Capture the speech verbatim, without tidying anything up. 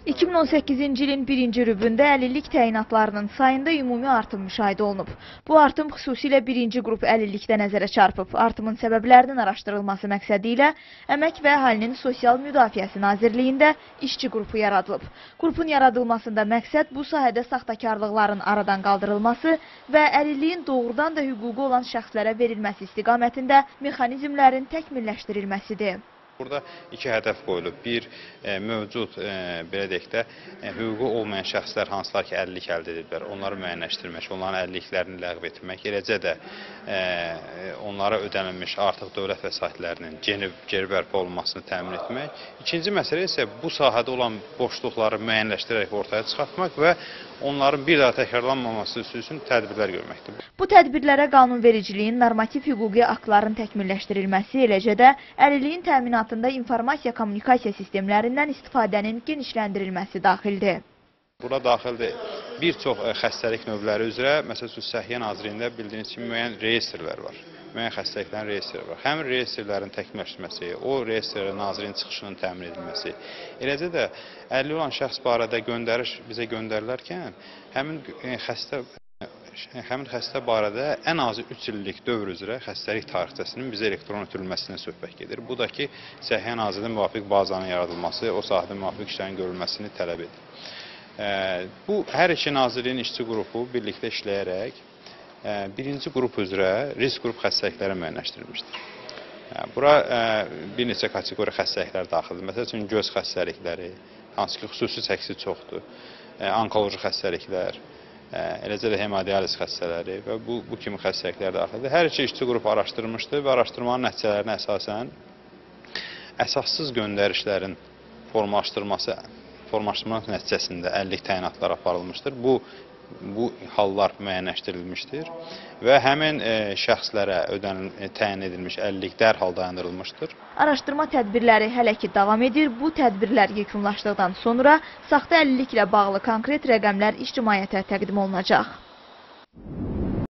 iki min on səkkizinci ilin birinci rübündə əlillik təyinatlarının sayında ümumi artım müşahidə olunub. Bu artım xüsusilə birinci qrup əlillikdə nəzərə çarpıb. Artımın səbəblərinin araşdırılması məqsədi ilə Əmək və Əhalinin Sosial Müdafiəsi Nazirliyində işçi qrupu yaradılıb. Qrupun yaradılmasında məqsəd bu sahədə saxtakarlıqların aradan qaldırılması və əlilliyin doğrudan da hüququ olan şəxslərə verilməsi istiqamətində mexanizmlərin təkmilləşdirilməsidir. Burada iki hədəf qoyulub. Bir, e, mövcud, e, belə deyək də, e, hüququ olmayan şəxslər hansılar ki, əlillik əldə ediblər, onları müəyyənləşdirmək, onların əlilliklərini ləğv etmək, eləcə də e, onlara ödənilmiş artıq dövlət vəsaitlərinin geri, geri bərpa olunmasını təmin etmək. İkinci məsələ isə bu sahədə olan boşluqları müəyyənləşdirərək ortaya çıxartmaq və onların bir daha təkrarlanmaması üçün tədbirlər görməkdir. Bu tədbirlərə qanunvericiliyin normativ hüquqi aktların təkmilləşdirilməsi, eləcə də əlilliyin təminatında informasiya kommunikasiya sistemlərindən istifadənin genişləndirilməsi daxildir. Bura daxildir bir çox xəstəlik növləri üzrə, məsəl üçün Səhiyyə Nazirliyində bildiyiniz kimi müəyyən reyestrlər var. Müəyyən xəstəliklərin reyestrləri var. Həmin reyestrlərin təkmilləşdirilməsi, o reyestrlərə nazirin çıxışının təmin edilməsi, eləcə də əlilliyi olan şəxs barədə göndəriş bizə göndərilərkən həmin xəstə həmin xəstə barədə ən azı üç illik dövr üzrə xəstəlik tarixçəsinin bizə elektron ötürülməsindən söhbət gedir. Bu da ki, Səhiyyə Nazirliyinin müvafiq bazanın yaradılması, o sahədə müvafiq işlərin görülməsini tələb edir. Bu, hər iki nazirliyin işçi qrupu birlikdə işləyərək birinci qrup üzrə risk qrup xəstəlikləri müəyyənləşdirilmişdir. Bura bir neçə kateqori xəstəliklər daxildir. Məsəl üçün, göz xəstəlikləri, hansı ki, xüsusi çəkisi çoxdur, onkoloji xəstəliklər, eləcə də hemodializ xəstələri və bu, bu kimi xəstəliklər daxildir. Hər iki işçi qrupu araşdırılmışdır və araşdırmanın nəticələrinə əsasən əsassız göndərişlərin formalaşdırılması, formalaşdırmanın nəticəsində əlillik təyinatları aparılmışdır. Bu, bu hallar müəyyənləşdirilmişdir və həmin e, şəxslərə ödənil, təyin edilmiş əlillik dərhal dayandırılmışdır. Araşdırma tədbirləri hələ ki davam edir. Bu tədbirlər yekunlaşdıqdan sonra saxta əlilliklə bağlı konkret rəqəmlər ictimaiyyətə təqdim olunacaq.